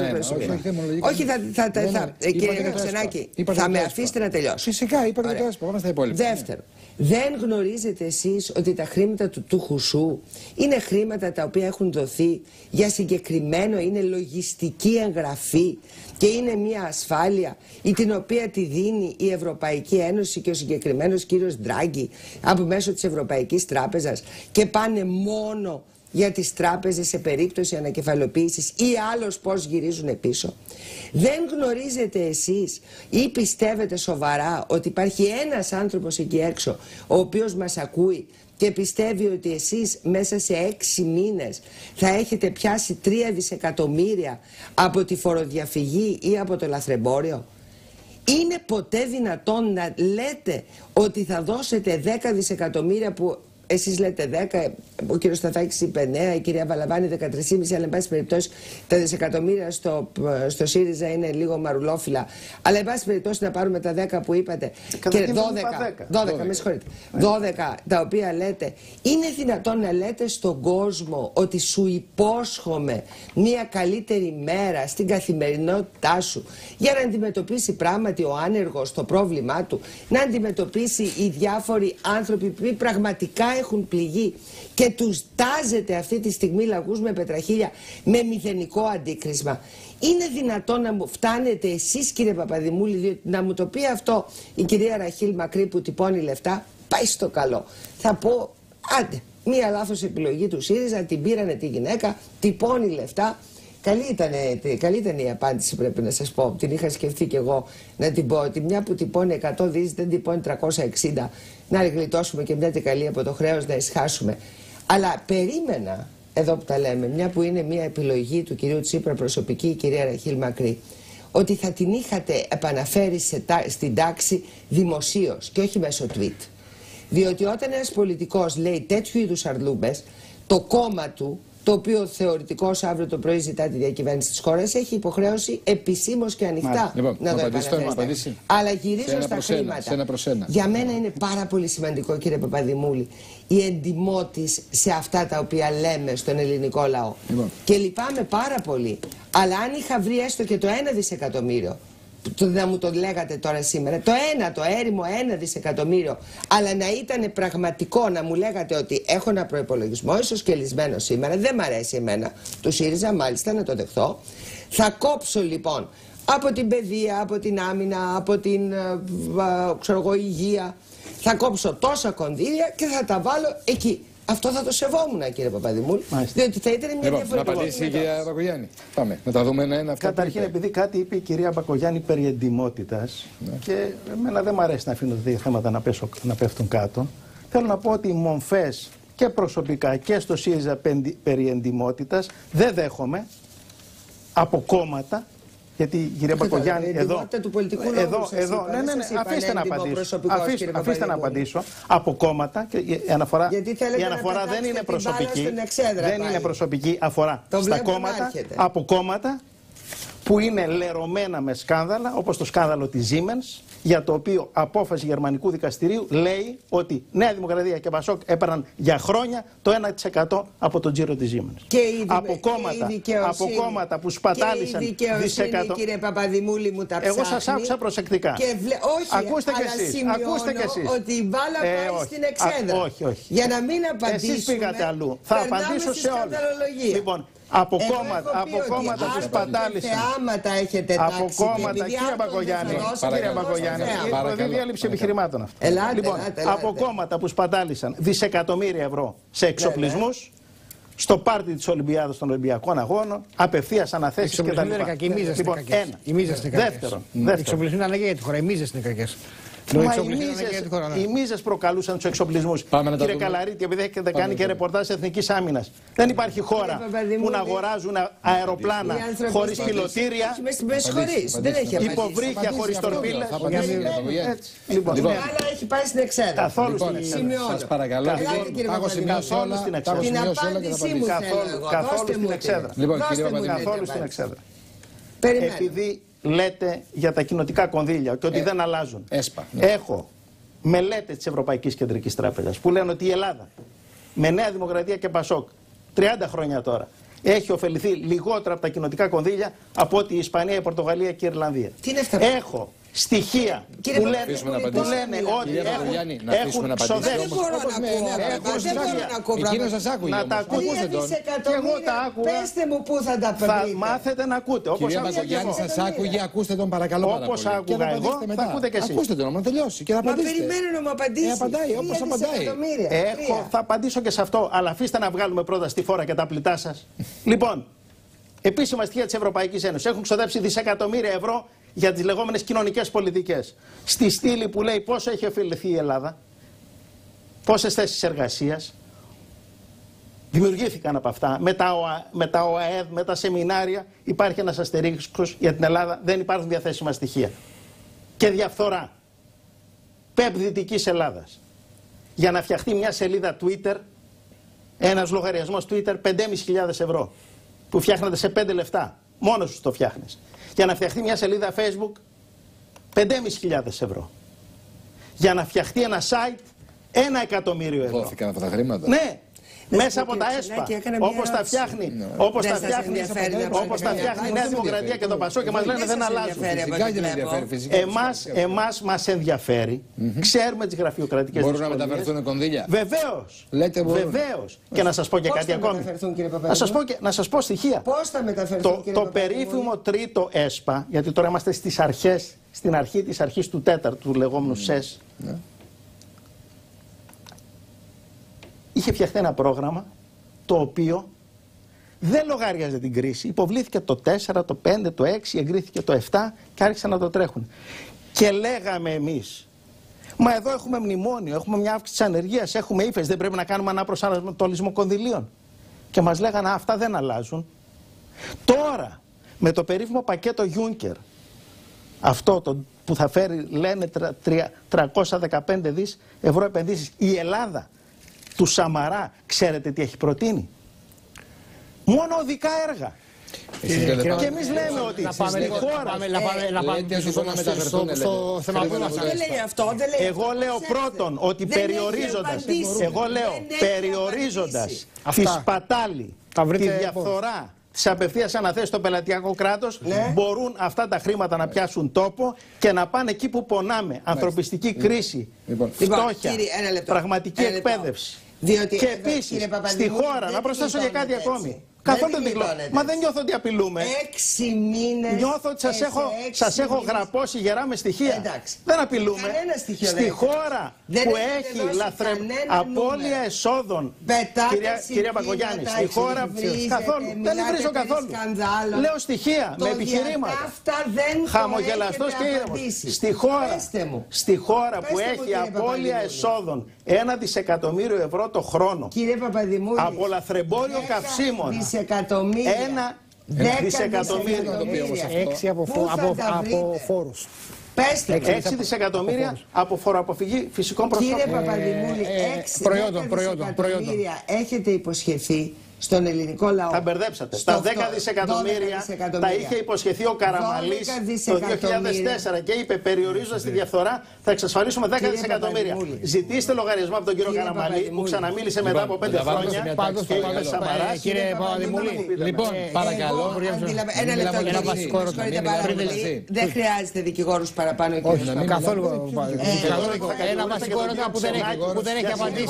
Όχι, θα. Κύριε Ξενάκη, θα με αφήσετε να τελειώσω. Φυσικά, είπατε το ΕΣΠΑ, πάμε στα υπόλοιπα. Δεύτερο, δεν γνωρίζετε εσείς ότι τα χρήματα του τούχου σου είναι χρήματα τα οποία έχουν δοθεί για συγκεκριμένο, είναι λογιστική εγγραφή και είναι μια ασφάλεια ή την οποία τη δίνει η Ευρωπαϊκή Ένωση και ο συγκεκριμένος κύριος Ντράγκη από μέσω της Ευρωπαϊκής Τράπεζας και πάνε μόνο για τις τράπεζες σε περίπτωση ανακεφαλαιοποίησης ή άλλως πώς γυρίζουν πίσω? Δεν γνωρίζετε εσείς ή πιστεύετε σοβαρά ότι υπάρχει ένας άνθρωπος εκεί έξω ο οποίος μας ακούει και πιστεύει ότι εσείς μέσα σε έξι μήνες θα έχετε πιάσει τρία δισεκατομμύρια από τη φοροδιαφυγή ή από το λαθρεμπόριο? Είναι ποτέ δυνατόν να λέτε ότι θα δώσετε δέκα δισεκατομμύρια που εσείς λέτε δέκα, ο κύριος Σταθάκης είπε εννέα, η κυρία Βαλαβάνη δεκατρία κόμμα πέντε, αλλά εν πάση περιπτώσει τα δισεκατομμύρια στο, στο ΣΥΡΙΖΑ είναι λίγο μαρουλόφυλλα. Αλλά εν πάση περιπτώσει να πάρουμε τα δέκα που είπατε και δώδεκα, δώδεκα, με συγχωρείτε, δώδεκα τα οποία λέτε. Είναι δυνατόν να λέτε στον κόσμο ότι σου υπόσχομαι μια καλύτερη μέρα στην καθημερινότητά σου για να αντιμετωπίσει πράγματι ο άνεργος το πρόβλημά του, να αντιμετωπίσει οι διάφοροι άνθρωποι που πραγματικά έχουν πληγεί και τους τάζετε αυτή τη στιγμή λαγούς με πετραχίλια με μηδενικό αντίκρισμα? Είναι δυνατόν να μου φτάνετε εσείς, κύριε Παπαδημούλη, διότι να μου το πει αυτό η κυρία Ραχήλ Μακρύ που τυπώνει λεφτά? Πάει στο καλό. Θα πω, άντε, μία λάθος επιλογή του ΣΥΡΙΖΑ, την πήρανε τη γυναίκα, τυπώνει λεφτά. Καλή ήταν, καλή ήταν η απάντηση, πρέπει να σας πω. Την είχα σκεφτεί κι εγώ να την πω, ότι μια που τυπώνει εκατό δις δεν τυπώνει τριακόσια εξήντα, να γλιτώσουμε και μια τεκαλή από το χρέος, να ισχάσουμε. Αλλά περίμενα, εδώ που τα λέμε, μια που είναι μια επιλογή του κυρίου Τσίπρα προσωπική, η κυρία Ραχήλ Μακρύ, ότι θα την είχατε επαναφέρει σε, στην τάξη δημοσίως και όχι μέσω tweet. Διότι όταν ένας πολιτικός λέει τέτοιου είδους αρλούμπες, το κόμμα του, το οποίο θεωρητικώς αύριο το πρωί ζητά τη διακυβέρνηση της χώρας, έχει υποχρέωση επισήμως και ανοιχτά λοιπόν, να το επαναφέρει. Αλλά γυρίζω στα χρήματα. Για μένα είναι πάρα πολύ σημαντικό, κύριε Παπαδημούλη, η εντιμότης σε αυτά τα οποία λέμε στον ελληνικό λαό. Λοιπόν. Και λυπάμαι πάρα πολύ. Αλλά αν είχα βρει έστω και το ένα δισεκατομμύριο, να μου το λέγατε τώρα σήμερα, το ένα, το έρημο ένα δισεκατομμύριο, αλλά να ήταν πραγματικό, να μου λέγατε ότι έχω ένα προϋπολογισμό ισοσκελισμένο σήμερα, δεν μ' αρέσει εμένα του ΣΥΡΙΖΑ, μάλιστα να το δεχθώ. Θα κόψω λοιπόν από την παιδεία, από την άμυνα, από την ξέρω εγώ, υγεία, θα κόψω τόσα κονδύλια και θα τα βάλω εκεί. αυτό θα το σεβόμουν, κύριε Παπαδημούλη. Διότι θα ήταν μια λοιπόν, διαφορετική. Να απαντήσει η κυρία Μπακογιάννη. Πάμε, να τα δούμε ένα-ένα αυτά. Καταρχήν, επειδή κάτι είπε η κυρία Μπακογιάννη περί εντιμότητας, ναι. και εμένα δεν μου αρέσει να αφήνω τέτοια θέματα να, πέσω, να πέφτουν κάτω, θέλω να πω ότι οι μομφές και προσωπικά και στο ΣΥΡΙΖΑ περί εντιμότητας δεν δέχομαι από κόμματα. Γιατί η κυρία Μπακογιάννη εδώ, του πολιτικού εδώ, εδώ, ναι, ναι, ναι, αφήστε να απαντήσω, αφήστε, αφήστε να απαντήσω, από κόμματα, και η αναφορά, η αναφορά δεν είναι προσωπική, εξέδρα, δεν είναι προσωπική, αφορά το στα κόμματα, από κόμματα που είναι λερωμένα με σκάνδαλα, όπως το σκάνδαλο της Siemens, για το οποίο απόφαση γερμανικού δικαστηρίου λέει ότι Νέα Δημοκρατία και Πασόκ έπαιρναν για χρόνια το ένα τοις εκατό από τον τζίρο της Siemens. Και η από, κόμματα, από κόμματα που σπατάλησαν δισεκατομμύρια. Κύριε Παπαδημούλη, μου τα εγώ σας άκουσα προσεκτικά. Και βλε... Όχι, ακούστε αλλά και εσείς. Ακούστε και εσείς. Ότι η μπάλα πάει ε, όχι. στην εξέδρα. Α, όχι, όχι. Για να μην απαντήσουμε. Εσείς πήγατε αλλού. Θα απαντήσω σε όλα. Λοιπόν, από κόμματα, από κόμματα που σπατάλησαν. Από κόμματα, κύριε Μπακογιάννη, κύριε Μπακογιάννη, είναι διάλειψη επιχειρημάτων αυτό. Λοιπόν, από κόμματα που σπατάλησαν δισεκατομμύρια ευρώ σε εξοπλισμούς, στο πάρτι της Ολυμπιάδας των Ολυμπιακών Αγώνων, απευθείας αναθέσεις κτλ. Λοιπόν, ένα. Δεύτερον, οι εξοπλισμοί είναι ανάγκη για τη χώρα. Οι μίζες είναι κακές. Μα οι μίζες, οι μίζες προκαλούσαν τους εξοπλισμούς. Κύριε Καλαρίτη, επειδή έχετε κάνει και ρεπορτάζ Εθνικής Άμυνας, δεν υπάρχει χώρα που να αγοράζουν αεροπλάνα χωρίς πιλωτήρια, υποβρύχια χωρίς τορπίλες. Λοιπόν, η μπάλα έχει πάει στην εξέδρα. Καθόλου στην εξέδρα. Σας παρακαλώ. Καθόλου στην εξέδρα. Την απάντησή μου καθόλου στην εξέδρα. Καθόλου στην εξέδρα. Επειδή λέτε για τα κοινοτικά κονδύλια και ότι ε, δεν αλλάζουν. Έσπα, ναι. Έχω μελέτες της Ευρωπαϊκής Κεντρικής Τράπεζας που λένε ότι η Ελλάδα με Νέα Δημοκρατία και Πασόκ τριάντα χρόνια τώρα έχει ωφεληθεί λιγότερα από τα κοινοτικά κονδύλια από ότι η Ισπανία, η Πορτογαλία και η Ιρλανδία. Τι είναι αυτά? Έχω στοιχεία που λένε, που λένε ότι έχουν ξοδέψει. Εκείνος σας άκουγε. Να τα ακούτε τον. Και εγώ τα άκουγα. Πέστε μου πού θα τα Θα μάθετε να ακούτε. Όπως άκουγα εγώ. Σας άκουγε, ακούστε τον παρακαλώ πάρα πολύ. Όπως άκουγα εγώ, θα ακούτε και εσείς. Ακούστε τον, να τελειώσει και να απαντήσετε. Μα περιμένω να μου απαντήσει. Απαντάει, όπως απαντάει. Έχω, θα απαντήσω και σε αυτό, αλλά αφήστε να βγάλουμε πρώτα στη φόρα και τα πλητά σας. Λοιπόν, επίσημα στοιχεία της Ευρωπαϊκής Ένωσης έχουν ξοδέψει δισεκατομμύρια ευρώ για τις λεγόμενες κοινωνικές πολιτικές. Στη στήλη που λέει πόσο έχει ωφεληθεί η Ελλάδα, πόσες θέσεις εργασίας δημιουργήθηκαν από αυτά, με τα, ΟΑ, με τα ΟΑΕΔ, με τα σεμινάρια, υπάρχει ένας αστερίσκος για την Ελλάδα, δεν υπάρχουν διαθέσιμα στοιχεία. Και διαφθορά πέμπ-δυτικής Ελλάδας. Για να φτιαχτεί μια σελίδα Twitter, ένας λογαριασμός Twitter, πέντε χιλιάδες πεντακόσια ευρώ, που φτιάχνεται σε πέντε λεπτά. Μόνος σου το φτιάχνεις. Για να φτιαχτεί μια σελίδα Facebook, πέντε χιλιάδες πεντακόσια ευρώ. Για να φτιαχτεί ένα site, ένα εκατομμύριο ευρώ. Δόθηκαν αυτά τα χρήματα. Ναι. Μέσα από τα ΕΣΠΑ, όπως τα φτιάχνει, όπως τα φτιάχνει, όπως τα φτιάχνει η Νέα Δημοκρατία και το Πασόκ και μας λένε δεν αλλάζουν. Εμάς, εμάς μας ενδιαφέρει, ξέρουμε τις γραφειοκρατικές δυσκολίες. Μπορούν να μεταφερθούν κονδύλια. Βεβαίως, βεβαίως. Και να σας πω και κάτι ακόμη. Να σας πω στοιχεία. Πώς θα μεταφερθούν, το περίφημο τρίτο ΕΣΠΑ, γιατί τώρα είμαστε στις αρχές, στην αρχή της αρχής του τέταρτου, του λεγόμενου ΣΕΣ. Είχε φτιαχτεί ένα πρόγραμμα το οποίο δεν λογάριαζε την κρίση. Υποβλήθηκε το τέσσερα, το πέντε, το έξι, εγκρίθηκε το επτά και άρχισαν να το τρέχουν. Και λέγαμε εμείς, μα εδώ έχουμε μνημόνιο, έχουμε μια αύξηση της ανεργίας, έχουμε ύφεση, δεν πρέπει να κάνουμε αναπροσανατολισμό κονδυλίων. Και μας λέγανε αυτά δεν αλλάζουν. Τώρα με το περίφημο πακέτο Juncker, αυτό το που θα φέρει λένε τριακόσια δεκαπέντε δις ευρώ επενδύσεις, η Ελλάδα του Σαμαρά, ξέρετε τι έχει προτείνει? Μόνο οδικά έργα. Και εμείς λέμε ότι στη χώρα... Εγώ λέω πρώτον ότι περιορίζοντας, εγώ λέω περιορίζοντας τη σπατάλη, τη διαφθορά, της απευθείας αναθέσεις στο πελατειακό κράτος, μπορούν αυτά τα χρήματα να πιάσουν τόπο και να πάνε εκεί που πονάμε. Ανθρωπιστική κρίση, φτώχεια, πραγματική εκπαίδευση. Διότι και επίσης στη χώρα, να προσθέσω και κάτι ακόμη. Καθόλου δεν δηλώνετε. Μα δεν νιώθω ότι απειλούμε. Έξι μήνες. Νιώθω ότι σας έχω, σας έχω γραπώσει γερά με στοιχεία. Εντάξει. Δεν απειλούμε. Στοιχείο Στη χώρα δεν που έχει λαθρε... απώλεια εσόδων. Κυρία, κυρία Μπακογιάννη, στη χώρα που. Καθόλου. Δεν βρίζω καθόλου. Σκανδάλο. Λέω στοιχεία με επιχειρήματα. Χαμογελαστός και ήρεμος. Στη χώρα, στη χώρα που έχει απώλεια εσόδων ένα δισεκατομμύριο ευρώ το χρόνο. Κύριε Παπαδημούλη, από λαθρεμπόριο καυσίμων. Δισεκατομμύρια. Ένα δισεκατομμύριο. Έξι από, φο, από, από φόρους. έξι δισεκατομμύρια από φοροαποφυγή φυσικών προσώπων. Κύριε Παπαδημούλη, έξι δισεκατομμύρια έχετε υποσχεθεί στον ελληνικό λαό. Τα μπερδέψατε. Τα δέκα δισεκατομμύρια τα είχε υποσχεθεί ο Καραμανλής το δύο χιλιάδες τέσσερα και είπε, περιορίζοντας τη διαφθορά, θα εξασφαλίσουμε δέκα δισεκατομμύρια. Ζητήστε λογαριασμό από τον κύριο Καραμανλή που ξαναμίλησε μετά από πέντε χρόνια και είπε Σαμαράς. Κύριε Παπαδημούλη, λοιπόν, παρακαλώ. Ένα λεπτό, ένα βασικό ερώτημα. Δεν χρειάζεται δικηγόρους παραπάνω. Όχι, καθόλου. Ένα βασικό ερώτημα που δεν έχει απαντήσει.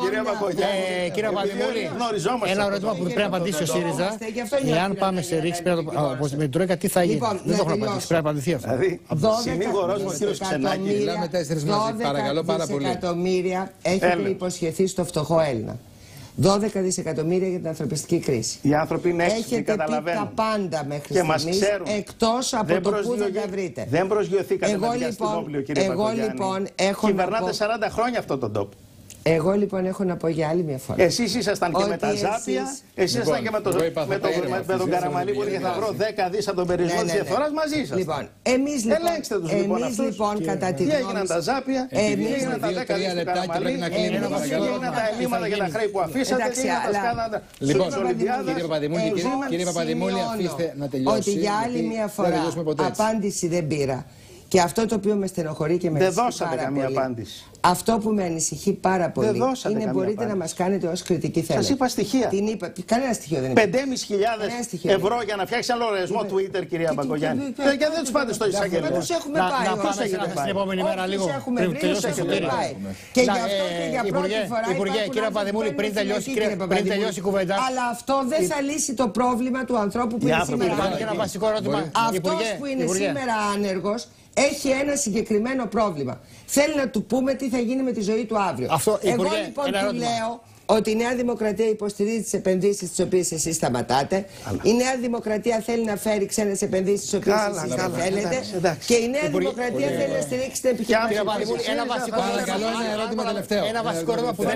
Κύριε Παπαδημούλη, ένα ερώτημα που πρέπει να απαντήσει ο ΣΥΡΙΖΑ. Εάν πάμε σε ρήξη με την Τρόικα, τι θα γίνει? Δεν το έχω απαντήσει. Πρέπει να απαντηθεί αυτό. Δηλαδή, συνήγορος μου ο κύριος Ξενάκη. Μιλάμε τέσσερις μαζί. Παρακαλώ πάρα πολύ. δώδεκα δισεκατομμύρια έχετε υποσχεθεί στο φτωχό Έλληνα. δώδεκα δισεκατομμύρια για την ανθρωπιστική κρίση. Οι άνθρωποι είναι έξυπνοι, έχετε καταλαβαίνουν. Πει τα πάντα μέχρι και μας στιγμής, ξέρουν. εκτός από δεν το που θα τα βρείτε. Δεν προσγειωθήκατε εγώ, με λοιπόν, διαστημόπλαιο, κύριε εγώ, Μπακογιάννη. Λοιπόν, έχω Κυβερνάτε πω... σαράντα χρόνια αυτόν τον τόπο. Εγώ λοιπόν έχω να πω για άλλη μια φορά. Εσείς ήσασταν και με τα ζάπια, εσείς ήσασταν και με τον Καραμανλή που είχε θα βρω δέκα δις από τον περιορισμό της διαφθοράς μαζί σας. Λοιπόν, εμείς λοιπόν, ελέγξτε τους λοιπόν αυτούς. Λοιπόν, κατά τη τι έγιναν τα ζάπια, τι έγιναν τα δέκα δις του Καραμανλή, τι έγιναν τα ελλείμματα και τα χρέη που αφήσατε, τι έγιναν τα σκάνδαλα στους Ολυμπιάδες. Κύριε Παπαδημούλη, αφήστε να τελειώσει. Ότι για άλλη μια φορά απάντηση δεν πήρα. Και αυτό το οποίο με στενοχωρεί και με ανησυχεί πάρα καμία πολύ. Απάντηση. Αυτό που με ανησυχεί πάρα πολύ είναι μπορείτε απάντηση. Να μας κάνετε ως κριτική θέλετε. Σας είπα στοιχεία. Την είπα, κανένα στοιχείο δεν είναι. πέντε χιλιάδες πεντακόσια ευρώ για να φτιάξει ένα λογαριασμό Twitter, κυρία Μπακογιάννη. Και δεν τους πάτε στο εισαγγελικό. Τους έχουμε πάει. Να πάμε στην επόμενη μέρα λίγο. Πριν τελειώσει και γι' αυτό και για πρώτη φορά. Υπουργέ, κύριε Παπαδημούλη, πριν τελειώσει η κουβέντα. Αλλά αυτό δεν θα λύσει το πρόβλημα του ανθρώπου που είναι σήμερα άνεργος. Αυτός που είναι σήμερα άνεργος έχει ένα συγκεκριμένο πρόβλημα. Θέλει να του πούμε τι θα γίνει με τη ζωή του αύριο. Αυτό, Εγώ υπουργέ, λοιπόν του λέω ότι η Νέα Δημοκρατία υποστηρίζει τις επενδύσεις τις οποίες εσείς σταματάτε. Αλλά. Η Νέα Δημοκρατία θέλει να φέρει ξένες επενδύσεις τις οποίες καλά, εσείς καλά, δεν θέλετε. Εντάξει, εντάξει. Και η Νέα υπουργέ, Δημοκρατία υπουργέ, θέλει να στηρίξει την επιχειρηματικότητα. Ένα βασικό ερώτημα τελευταίο. Ένα βασικό ερώτημα που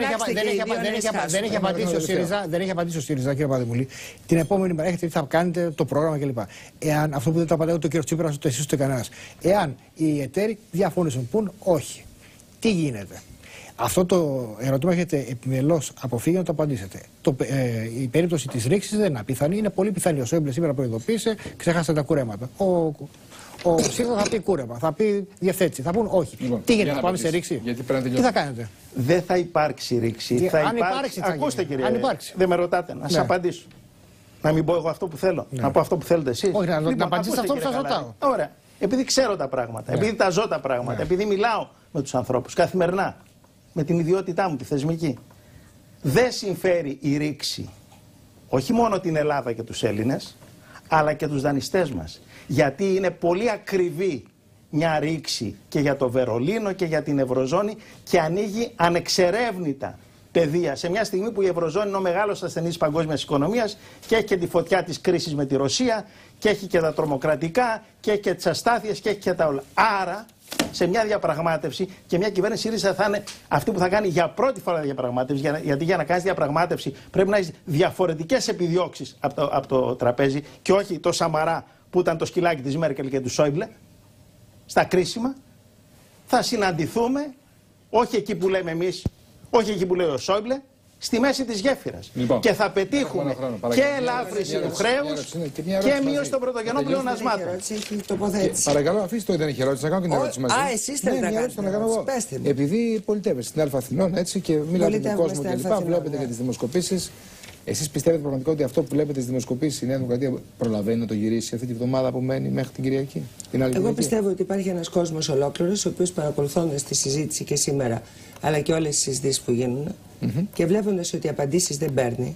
δεν έχει απαντήσει ο ΣΥΡΙΖΑ. Δεν έχει απαντήσει ο ΣΥΡΙΖΑ, κύριε Παπαδημούλη. Την επόμενη μέρα έχετε τι θα κάνετε, το πρόγραμμα κλπ. Εάν αυτό που δεν το απαντάει ούτε ο κύριο Τσίπρας, ούτε εσείς ούτε κανένας. Εάν οι εταίροι διαφωνήσουν, πούν όχι. Τι γίνεται? Αυτό το ερώτημα έχετε επιμελώς αποφύγει να το απαντήσετε. Το, ε, η περίπτωση της ρήξης δεν είναι απίθανη, είναι πολύ πιθανή. Ο Σόιμπλε σήμερα προειδοποίησε, ξέχασε τα κουρέματα. Ο, ο ΣΥΡΙΖΑ θα πει κούρεμα, θα πει διευθέτηση, θα πούν όχι. Λοιπόν, τι γίνεται, θα πάμε σε ρήξη? Τι θα κάνετε? Δεν θα υπάρξει ρήξη. Τι, θα αν υπάρξει, υπάρξει, θα ακούστε γίνει. κύριε, αν υπάρξει. Δεν με ρωτάτε, να ναι. σας απαντήσω. Να μην πω εγώ αυτό που θέλω, ναι. να πω αυτό που θέλετε εσείς. Όχι, να, λοιπόν, να απαντήσετε αυτό που σας ρωτάω. Ωραία. Επειδή ξέρω τα πράγματα, ναι. επειδή τα ζω τα πράγματα, ναι. επειδή μιλάω με τους ανθρώπους καθημερινά, με την ιδιότητά μου τη θεσμική, δεν συμφέρει η ρήξη όχι μόνο την Ελλάδα και τους Έλληνες, αλλά και τους δανειστές μας. Γιατί είναι πολύ ακριβή μια ρήξη και για το Βερολίνο και για την Ευρωζώνη και ανοίγει ανεξερεύνητα πεδία σε μια στιγμή που η Ευρωζώνη είναι ο μεγάλος ασθενής παγκόσμιας οικονομίας και έχει και τη φωτιά της κρίσης με τη Ρωσία και έχει και τα τρομοκρατικά και έχει και τις αστάθειες και έχει και τα όλα. Άρα, σε μια διαπραγμάτευση και μια κυβέρνηση ΣΥΡΙΖΑ θα είναι αυτή που θα κάνει για πρώτη φορά διαπραγμάτευση. Για, γιατί για να κάνεις διαπραγμάτευση πρέπει να έχεις διαφορετικές επιδιώξεις από το, από το τραπέζι και όχι το Σαμαρά που ήταν το σκυλάκι της Μέρκελ και του Σόιμπλε. Στα κρίσιμα θα συναντηθούμε, όχι εκεί που λέμε εμείς, όχι εκεί που λέει ο Σόιμπλε, στη μέση της γέφυρας. Λοιπόν, και θα πετύχουμε και ελάφρυνση του χρέους και μείωση των πρωτογενών πλεονασμάτων. Παρακαλώ, αφήστε το, δεν έχει ερώτηση. Να κάνω και την ερώτηση μαζί. Α, εσείς θέλετε να κάνετε. Επειδή πολιτεύεστε στην Αλφα Αθηνών, έτσι, και μιλάτε με τον κόσμο κλπ. Βλέπετε και τις δημοσκοπήσεις. Εσείς πιστεύετε πραγματικά ότι αυτό που βλέπετε στις δημοσκοπήσεις η Νέα Δημοκρατία προλαβαίνει να το γυρίσει αυτή τη βδομάδα που μένει μέχρι την Κυριακή? Την άλλη Εγώ Κυριακή. πιστεύω ότι υπάρχει ένας κόσμος ολόκληρος, ο οποίος παρακολουθώντας τη συζήτηση και σήμερα, αλλά και όλες τις συζητήσεις που γίνουν, mm-hmm. και βλέποντας ότι απαντήσεις δεν παίρνει,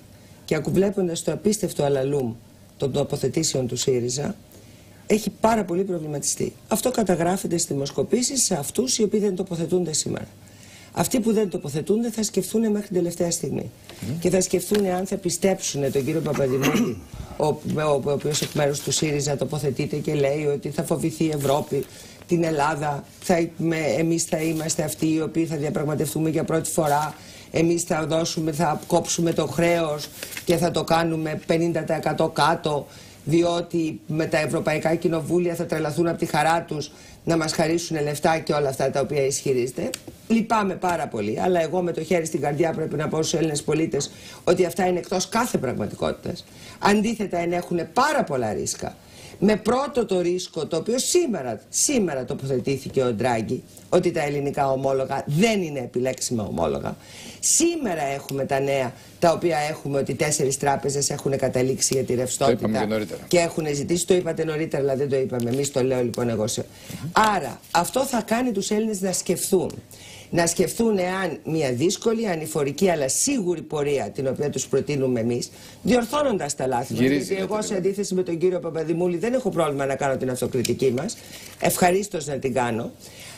και βλέποντας το απίστευτο αλαλούμ των τοποθετήσεων του ΣΥΡΙΖΑ, έχει πάρα πολύ προβληματιστεί. Αυτό καταγράφεται στις δημοσκοπήσεις σε αυτούς οι οποίοι δεν τοποθετούνται σήμερα. Αυτοί που δεν τοποθετούνται θα σκεφτούν μέχρι την τελευταία στιγμή. Mm. Και θα σκεφτούν αν θα πιστέψουν τον κύριο Παπαδημούλη, ο, ο, ο, ο οποίος εκ μέρους του ΣΥΡΙΖΑ τοποθετείται και λέει ότι θα φοβηθεί η Ευρώπη, την Ελλάδα, θα, με, εμείς θα είμαστε αυτοί οι οποίοι θα διαπραγματευτούμε για πρώτη φορά, εμείς θα δώσουμε, θα κόψουμε το χρέος και θα το κάνουμε πενήντα τοις εκατό κάτω, διότι με τα ευρωπαϊκά κοινοβούλια θα τρελαθούν από τη χαρά τους να μας χαρίσουν λεφτά και όλα αυτά τα οποία ισχυρίζεται. Λυπάμαι πάρα πολύ, αλλά εγώ με το χέρι στην καρδιά πρέπει να πω στους Έλληνες πολίτες ότι αυτά είναι εκτός κάθε πραγματικότητας. Αντίθετα, ενέχουν πάρα πολλά ρίσκα. Με πρώτο το ρίσκο, το οποίο σήμερα, σήμερα τοποθετήθηκε ο Ντράγκη, ότι τα ελληνικά ομόλογα δεν είναι επιλέξιμα ομόλογα. Σήμερα έχουμε τα νέα, τα οποία έχουμε ότι τέσσερις τράπεζες έχουν καταλήξει για τη ρευστότητα και, και έχουν ζητήσει. Το είπατε νωρίτερα, αλλά δεν το είπαμε εμείς, το λέω λοιπόν εγώ. Σε... Mm-hmm. Άρα, αυτό θα κάνει τους Έλληνες να σκεφτούν. Να σκεφτούν εάν μια δύσκολη, ανηφορική, αλλά σίγουρη πορεία, την οποία τους προτείνουμε εμείς, διορθώνοντας τα λάθη μας. Γιατί εγώ, σε αντίθεση με τον κύριο Παπαδημούλη, δεν έχω πρόβλημα να κάνω την αυτοκριτική μας. Ευχαρίστως να την κάνω.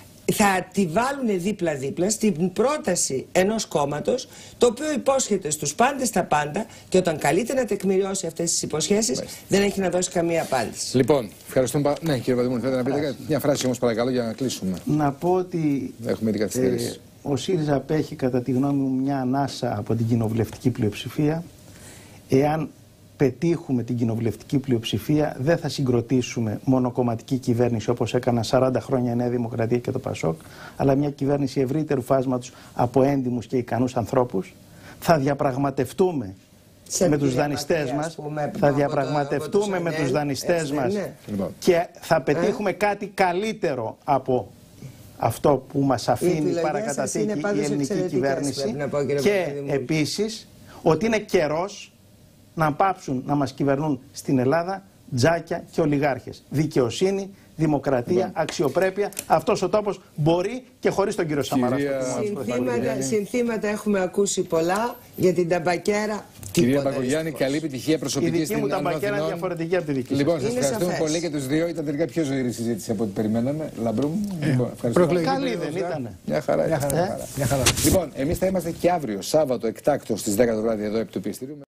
Θα τη βάλουν δίπλα-δίπλα στην πρόταση ενός κόμματος, το οποίο υπόσχεται στους πάντες τα πάντα, και όταν καλείται να τεκμηριώσει αυτές τις υποσχέσεις, Μάλιστα. δεν έχει να δώσει καμία απάντηση. Λοιπόν, ευχαριστούμε. Ναι, κύριε Παπαδημούλη, θέλετε να πείτε κάτι? Μια φράση όμως, παρακαλώ, για να κλείσουμε. Να πω ότι Έχουμε ε, ο ΣΥΡΙΖΑ απέχει, κατά τη γνώμη μου, μια ανάσα από την κοινοβουλευτική πλειοψηφία. Εάν πετύχουμε την κοινοβουλευτική πλειοψηφία, δεν θα συγκροτήσουμε μονοκομματική κυβέρνηση όπως έκαναν σαράντα χρόνια η Νέα Δημοκρατία και το ΠΑΣΟΚ, αλλά μια κυβέρνηση ευρύτερου φάσματος από έντιμους και ικανούς ανθρώπους. Θα διαπραγματευτούμε σε με τους δανειστές μας, πούμε, θα διαπραγματευτούμε το, με τους δανειστές μας ναι. και θα πετύχουμε ε? κάτι καλύτερο από αυτό που μας αφήνει παρακαταθήκη η ελληνική κυβέρνηση, πω, και επίσης ότι είναι καιρός να πάψουν να μας κυβερνούν στην Ελλάδα τζάκια και ολιγάρχες. Δικαιοσύνη, δημοκρατία, λοιπόν. αξιοπρέπεια. Αυτός ο τόπος μπορεί και χωρίς τον κύριο Σαμαρά. Συνθήματα, συνθήματα έχουμε ακούσει πολλά για την ταμπακέρα. Κυρία Μπακογιάννη, καλή επιτυχία προσωπική στην Ελλάδα. Η δική μου ταμπακέρα είναι διαφορετική από τη δική σας. Λοιπόν, σας ευχαριστούμε σαφές. πολύ και τους δύο. Ήταν τελικά πιο ζωηρή συζήτηση από ό,τι περιμέναμε. Λαμπρούμ. Ε, λοιπόν, καλή δεν ήταν. Μια χαρά. Μια χαρά. Ε? Μια χαρά. Λοιπόν, εμείς θα είμαστε και αύριο, Σάββατο, εκτάκτο στις δέκα το βράδυ εδώ επί του πιεστηρίου.